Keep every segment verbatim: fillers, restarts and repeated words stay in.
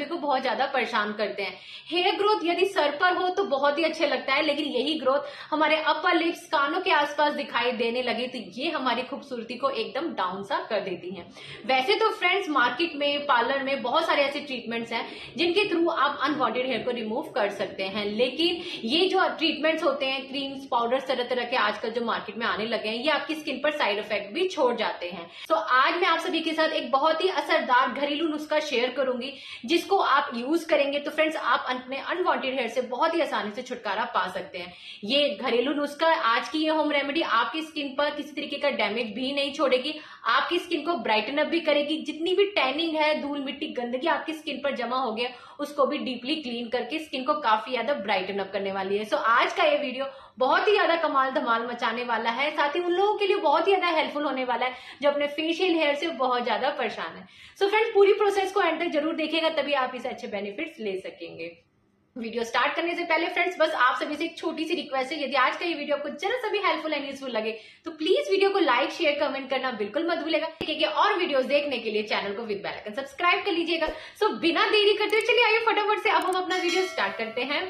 को बहुत ज्यादा परेशान करते हैं। हेयर ग्रोथ यदि सर पर हो तो बहुत ही अच्छे लगता है, लेकिन यही ग्रोथ हमारे अपर लिप्स, कानों के आसपास दिखाई देने लगे तो ये हमारी खूबसूरती को एकदम डाउन सा कर देती है। वैसे तो फ्रेंड्स मार्केट में, पार्लर में बहुत सारे ऐसे ट्रीटमेंट्स हैं जिनके थ्रू आप अनवांटेड हेयर को रिमूव कर सकते हैं, लेकिन ये जो ट्रीटमेंट्स होते हैं, क्रीम्स, पाउडर्स तरह तरह के आजकल जो मार्केट में आने लगे हैं, ये आपकी स्किन पर साइड इफेक्ट भी छोड़ जाते हैं। तो आज मैं आप सभी के साथ एक बहुत ही असरदार घरेलू नुस्खा शेयर करूंगी जिसको आप यूज करेंगे तो फ्रेंड्स आप अपने अनवांटेड हेयर से बहुत ही आसानी से छुटकारा पा सकते हैं। ये घरेलू नुस्खा, आज की ये होम रेमेडी आपकी स्किन पर किसी तरीके का डैमेज भी नहीं छोड़ेगी, आपकी स्किन को ब्राइटन अप भी करेगी। जितनी भी टैनिंग है, धूल मिट्टी, गंदगी आपकी स्किन पर जमा हो गया उसको भी डीपली क्लीन करके स्किन को काफी ज्यादा ब्राइटन अप करने वाली है। सो आज का ये वीडियो बहुत ही ज्यादा कमाल धमाल मचाने वाला है, साथ ही उन लोगों के लिए बहुत ही ज्यादा हेल्पफुल होने वाला है जो अपने फेशियल हेयर से बहुत ज्यादा परेशान है। सो फ्रेंड्स पूरी प्रोसेस को एंड तक जरूर देखिएगा, तभी आप इसे अच्छे बेनिफिट्स ले सकेंगे। वीडियो स्टार्ट करने से पहले फ्रेंड्स बस आप सभी से एक छोटी सी रिक्वेस्ट है, यदि आज का ये वीडियो आपको जरा सा भी हेल्पफुल एंड यूजफुल लगे तो प्लीज वीडियो को लाइक, शेयर, कमेंट करना बिल्कुल मत भूलिएगा। ठीक है, और वीडियोस देखने के लिए चैनल को विद बेल आइकन सब्सक्राइब कर लीजिएगा। सो बिना देरी करते हुए चलिए आइए फटाफट से अब हम अपना वीडियो स्टार्ट करते हैं।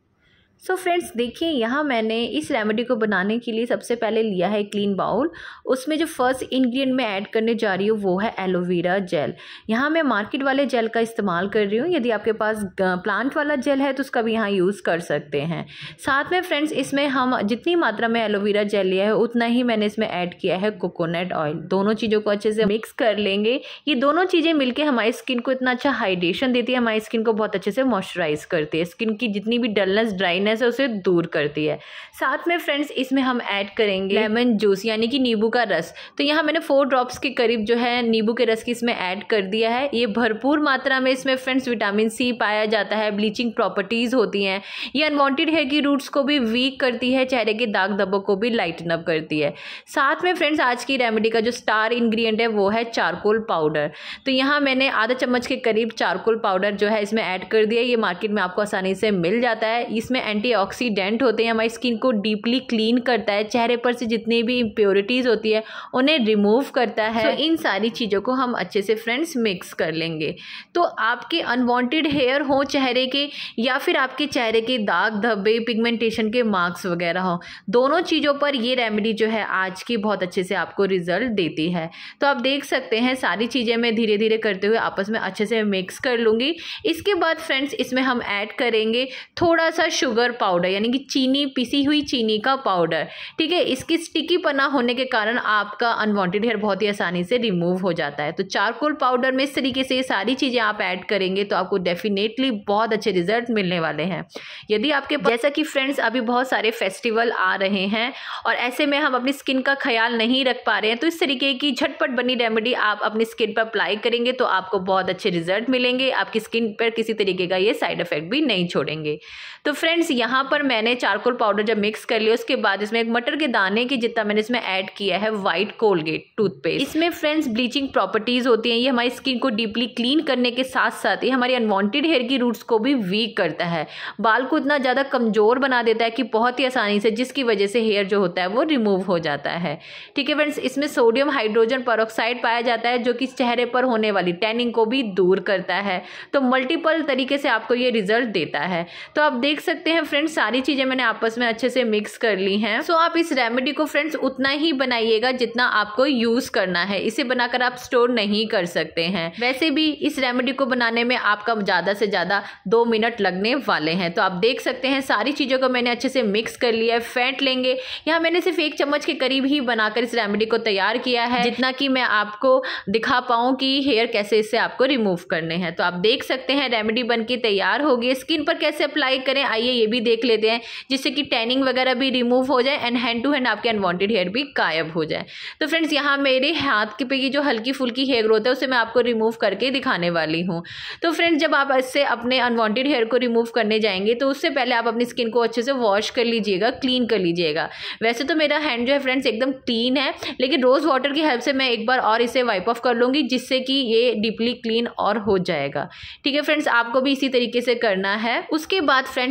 सो so फ्रेंड्स देखिए, यहाँ मैंने इस रेमेडी को बनाने के लिए सबसे पहले लिया है क्लीन बाउल। उसमें जो फर्स्ट इंग्रेडिएंट मैं ऐड करने जा रही हूँ वो है एलोवेरा जेल। यहाँ मैं मार्केट वाले जेल का इस्तेमाल कर रही हूँ, यदि आपके पास प्लांट वाला जेल है तो उसका भी यहाँ यूज़ कर सकते हैं। साथ में फ्रेंड्स इसमें हम जितनी मात्रा में एलोवेरा जेल लिया है उतना ही मैंने इसमें ऐड किया है कोकोनट ऑयल। दोनों चीज़ों को अच्छे से मिक्स कर लेंगे। ये दोनों चीज़ें मिलकर हमारी स्किन को इतना अच्छा हाइड्रेशन देती है, हमारी स्किन को बहुत अच्छे से मॉइस्चराइज करती है, स्किन की जितनी भी डलनेस, ड्राइनेस है उसे दूर करती है। साथ में फ्रेंड्स इसमें हम ऐड करेंगे लेमन जूस यानी कि नींबू का रस। तो यहाँ मैंने फोर ड्रॉप्स के करीब जो है नींबू के रस की इसमें ऐड कर दिया है। ये भरपूर मात्रा में इसमें फ्रेंड्स विटामिन सी पाया जाता है, ब्लीचिंग प्रॉपर्टीज होती हैं। ये अनवांटेड हेयर की रूट्स को भी वीक करती है, चेहरे के दाग धब्बों को भी लाइटन अप करती है। साथ में फ्रेंड्स आज की रेमेडी का जो स्टार इंग्रेडिएंट है वो है चारकोल पाउडर। तो यहाँ मैंने आधा चम्मच के करीब चारकोल पाउडर जो है इसमें ऐड कर दिया। ये मार्केट में आपको आसानी से मिल जाता है। इसमें एंटीऑक्सीडेंट होते हैं, हमारी स्किन को डीपली क्लीन करता है, चेहरे पर से जितनी भी इम्प्योरिटीज होती है उन्हें रिमूव करता है। तो इन सारी चीज़ों को हम अच्छे से फ्रेंड्स मिक्स कर लेंगे। तो आपके अनवांटेड हेयर हो चेहरे के या फिर आपके चेहरे के दाग धब्बे, पिगमेंटेशन के मार्क्स वगैरह हो, दोनों चीज़ों पर ये रेमेडी जो है आज की बहुत अच्छे से आपको रिजल्ट देती है। तो आप देख सकते हैं सारी चीज़ें मैं धीरे धीरे करते हुए आपस में अच्छे से मिक्स कर लूँगी। इसके बाद फ्रेंड्स इसमें हम ऐड करेंगे थोड़ा सा शुगर पाउडर यानी कि चीनी, पिसी हुई चीनी का पाउडर। ठीक है, इसकी स्टिकी पना होने के कारण आपका अनवांटेड हेयर बहुत ही आसानी से रिमूव हो जाता है। तो चारकोल पाउडर में इस तरीके से ये सारी चीज़ें आप ऐड करेंगे तो आपको डेफिनेटली बहुत अच्छे रिजल्ट मिलने वाले हैं। यदि आपके जैसा कि फ्रेंड्स अभी बहुत सारे फेस्टिवल आ रहे हैं और ऐसे में हम अपनी स्किन का ख्याल नहीं रख पा रहे हैं, तो इस तरीके की झटपट बनी रेमेडी आप अपनी स्किन पर अप्लाई करेंगे तो आपको बहुत अच्छे रिजल्ट मिलेंगे। आपकी स्किन पर किसी तरीके का ये साइड इफेक्ट भी नहीं छोड़ेंगे। तो फ्रेंड्स यहाँ पर मैंने चारकोल पाउडर जब मिक्स कर लिया उसके बाद इसमें एक मटर के दाने की जितना मैंने इसमें ऐड किया है व्हाइट कोलगेट टूथपेस्ट। इसमें फ्रेंड्स ब्लीचिंग प्रॉपर्टीज होती हैं, ये हमारी स्किन को डीपली क्लीन करने के साथ साथ ये हमारी अनवांटेड हेयर की रूट्स को भी वीक करता है, बाल को इतना ज़्यादा कमज़ोर बना देता है कि बहुत ही आसानी से, जिसकी वजह से हेयर जो होता है वो रिमूव हो जाता है। ठीक है फ्रेंड्स, इसमें सोडियम हाइड्रोजन पेरोक्साइड पाया जाता है जो कि चेहरे पर होने वाली टैनिंग को भी दूर करता है। तो मल्टीपल तरीके से आपको ये रिजल्ट देता है। तो आप देख सकते हैं फ्रेंड्स सारी चीज़ें मैंने आपस में अच्छे से मिक्स कर ली हैं। सो आप इस रेमेडी को फ्रेंड्स उतना ही बनाइएगा जितना आपको यूज करना है, इसे बनाकर आप स्टोर नहीं कर सकते हैं। वैसे भी इस रेमेडी को बनाने में आपका ज़्यादा से ज़्यादा दो मिनट लगने वाले हैं। तो आप देख सकते हैं सारी चीज़ों को मैंने अच्छे से मिक्स कर लिया है। फेंट लेंगे, यहाँ मैंने सिर्फ एक चम्मच के करीब ही बनाकर इस रेमेडी को तैयार किया है, जितना कि मैं आपको दिखा पाऊँ कि हेयर कैसे इससे आपको रिमूव करने हैं। तो आप देख सकते हैं रेमेडी बन के तैयार होगी। स्किन पर कैसे अप्लाई करें आइए ये भी देख लेते हैं, जिससे कि टैनिंग वगैरह भी रिमूव हो जाए एंड हैंड टू हैंड आपके अनवांटेड हेयर भी गायब हो जाए। तो फ्रेंड्स यहाँ मेरे हाथ के पे की जो हल्की फुल्की हेयर ग्रोथ है उसे मैं आपको रिमूव करके दिखाने वाली हूँ। तो फ्रेंड्स जब आप इससे अपने अनवांटेड हेयर को रिमूव करने जाएंगे तो उससे पहले आप अपनी स्किन को अच्छे से वॉश कर लीजिएगा, क्लीन कर लीजिएगा। वैसे तो मेरा हैंड जो है फ्रेंड्स एकदम क्लीन है, लेकिन रोज़ वाटर की हेल्प से मैं एक बार और इसे वाइप ऑफ कर लूँगी जिससे कि ये डीपली क्लीन और हो जाएगा। ठीक है फ्रेंड्स, आपको भी इसी तरीके से करना है। उसके बाद फ्रेंड्स इस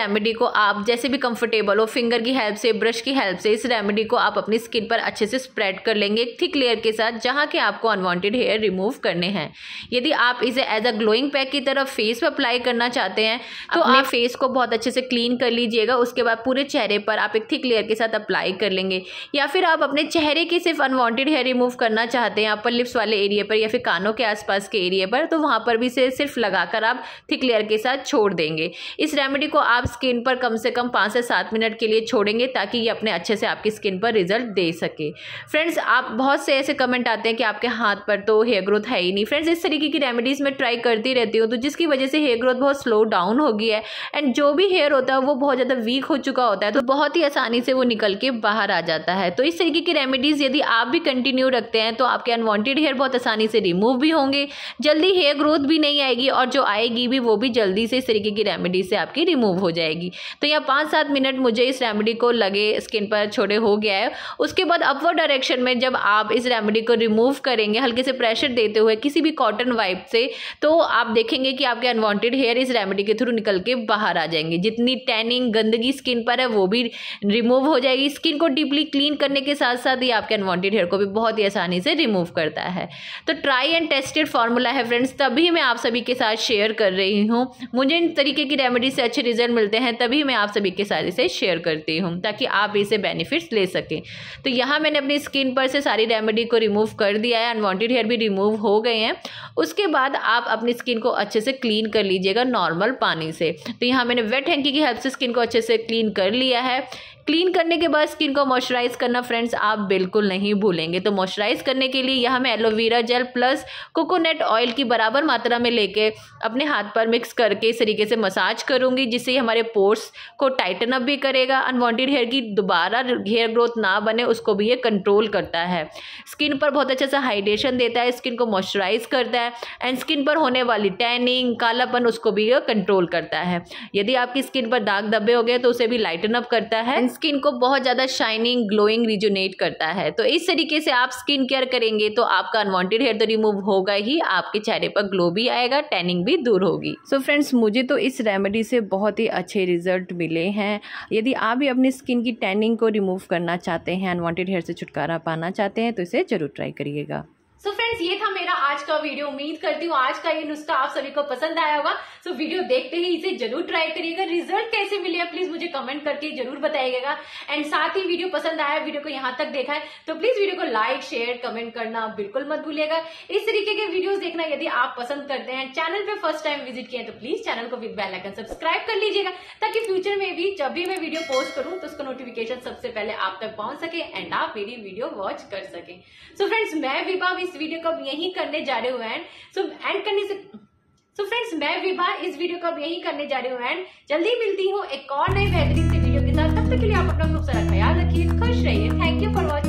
रेमेडी को आप जैसे भी कंफर्टेबल हो, फिंगर की हेल्प से, ब्रश की हेल्प से इस रेमेडी को आप अपनी स्किन पर अच्छे से स्प्रेड कर लेंगे एक थिक लेयर के साथ, जहाँ के आपको अनवांटेड हेयर रिमूव करने हैं। यदि आप इसे एज अ ग्लोइंग पैक की तरफ फेस पर अप्लाई करना चाहते हैं तो अपने फेस को बहुत अच्छे से क्लीन कर लीजिएगा। उसके बाद पूरे चेहरे पर आप एक थिक लेयर के साथ अप्लाई कर लेंगे। या फिर आप अपने चेहरे की सिर्फ अनवांटेड हेयर रिमूव करना चाहते हैं अपर लिप्स वाले एरिया पर या फिर कानों के आसपास के एरिया पर, तो वहां पर भी से सिर्फ लगाकर आप थिक लेयर के साथ छोड़ देंगे। इस रेमेडी को आप स्किन पर कम से कम पाँच से सात मिनट के लिए छोड़ेंगे ताकि ये अपने अच्छे से आपकी स्किन पर रिजल्ट दे सके। फ्रेंड्स, आप बहुत से ऐसे कमेंट आते हैं कि आपके हाथ पर तो हेयर ग्रोथ है ही नहीं। फ्रेंड्स, इस तरीके की रेमेडीज मैं ट्राई करती रहती हूँ, तो जिसकी वजह से हेयर ग्रोथ बहुत स्लो डाउन हो गई है एंड जो भी हेयर होता है वो बहुत ज़्यादा वीक हो चुका होता है, तो बहुत ही आसानी से वो निकल के बाहर आ जाता है। तो इस तरीके की रेमेडीज यदि आप भी कंटिन्यू रखते हैं तो आपके अनवांटेड हेयर बहुत आसानी से रिमूव भी होंगे, जल्दी हेयर ग्रोथ भी नहीं आएगी और जो आएगी भी वो भी जल्दी से इस तरीके की रेमेडी से आपकी रिमूव हो जाएगी। तो यहाँ पाँच सात मिनट मुझे इस रेमेडी को लगे स्किन पर छोड़े हो गया है। उसके बाद अपवर्ड डायरेक्शन में जब आप इस रेमेडी को रिमूव करेंगे हल्के से प्रेशर देते हुए किसी भी कॉटन वाइप से, तो आप देखेंगे कि आपके अनवांटेड हेयर इस रेमेडी के थ्रू निकल के बाहर आ जाएंगे। जितनी टैनिंग गंदगी स्किन पर है वो भी रिमूव हो जाएगी। स्किन को डीपली क्लीन करने के साथ साथ ये आपके अनवांटेड हेयर को भी बहुत ही आसानी से रिमूव करता है। तो ट्राई एंड टेस्टेड फॉर्मूला है फ्रेंड्स, तभी मैं आप सभी के साथ शेयर कर रही हूँ। मुझे इन तरीके की रेमेडी से अच्छे रिजल्ट मिलते हैं तभी मैं आप सभी के साथ इसे शेयर करती हूँ ताकि आप इसे बेनिफिट्स ले सकें। तो यहाँ मैंने अपनी स्किन पर से सारी रेमेडी को रिमूव कर दिया है, अनवांटेड हेयर भी रिमूव हो गए हैं। उसके बाद आप अपनी स्किन को अच्छे से क्लीन कर लीजिएगा नॉर्मल पानी से। तो यहाँ मैंने वेट हैंकी की हेल्प से स्किन को अच्छे से क्लीन कर लिया है। क्लीन करने के बाद स्किन को मॉइस्चराइज करना फ्रेंड्स आप बिल्कुल नहीं भूलेंगे। तो मॉइस्चराइज करने के लिए यहाँ मैं aloe vera gel plus coconut oil की बराबर मात्रा में लेके अपने हाथ पर मिक्स करके इस तरीके से मसाज करूंगी, जिससे हमारे पोर्स को टाइटन अप भी करेगा, अनवांटेड हेयर की दोबारा हेयर ग्रोथ ना बने उसको भी ये कंट्रोल करता है। स्किन पर बहुत अच्छा सा हाइड्रेशन देता है, स्किन को मॉइस्चराइज करता है एंड स्किन पर होने वाली टैनिंग कालापन उसको भी ये कंट्रोल करता है। यदि आपकी स्किन पर दाग धब्बे हो गए तो उसे भी लाइटन अप करता है, स्किन को बहुत ज़्यादा शाइनिंग ग्लोइंग रिजुनेट करता है। तो इस तरीके से आप स्किन केयर करेंगे तो आपका अनवांटेड हेयर तो रिमूव होगा ही, आपके चेहरे पर ग्लो भी आएगा, टैनिंग भी दूर होगी। सो so फ्रेंड्स, मुझे तो इस रेमेडी से बहुत ही अच्छे रिजल्ट मिले हैं। यदि आप भी अपनी स्किन की टैनिंग को रिमूव करना चाहते हैं, अनवांटेड हेयर से छुटकारा पाना चाहते हैं तो इसे जरूर ट्राई करिएगा। सो so फ्रेंड्स, ये था मेरा आज का वीडियो। उम्मीद करती हूँ आज का ये नुस्खा आप सभी को पसंद आया होगा। सो so वीडियो देखते ही इसे जरूर ट्राई करिएगा। रिजल्ट कैसे मिले प्लीज मुझे कमेंट करके जरूर बताइएगा। एंड साथ ही वीडियो पसंद आया, वीडियो को यहाँ तक देखा है तो प्लीज वीडियो को लाइक शेयर कमेंट करना बिल्कुल मत भूलिएगा। इस तरीके के वीडियोस देखना यदि आप पसंद करते हैं, चैनल पे फर्स्ट टाइम विजिट किए तो प्लीज चैनल को विद बेल आइकन सब्सक्राइब कर लीजिएगा ताकि फ्यूचर में भी जब भी मैं वीडियो पोस्ट करूं तो उसका नोटिफिकेशन सबसे पहले आप तक पहुंच सके एंड आप मेरी वीडियो वॉच कर सके। सो फ्रेंड्स, मैं विभा इस वीडियो को यही करने जा रहे हूँ एंड सो एंड करने से सो फ्रेंड्स मैं विभा इस वीडियो को अब यही करने जा रही हूँ एंड जल्दी मिलती हूँ एक और नई बेहतरीन से वीडियो के साथ। तब तक के लिए आप अपना खूब सारा ख्याल रखिए, खुश रहिए। Thank you for watching.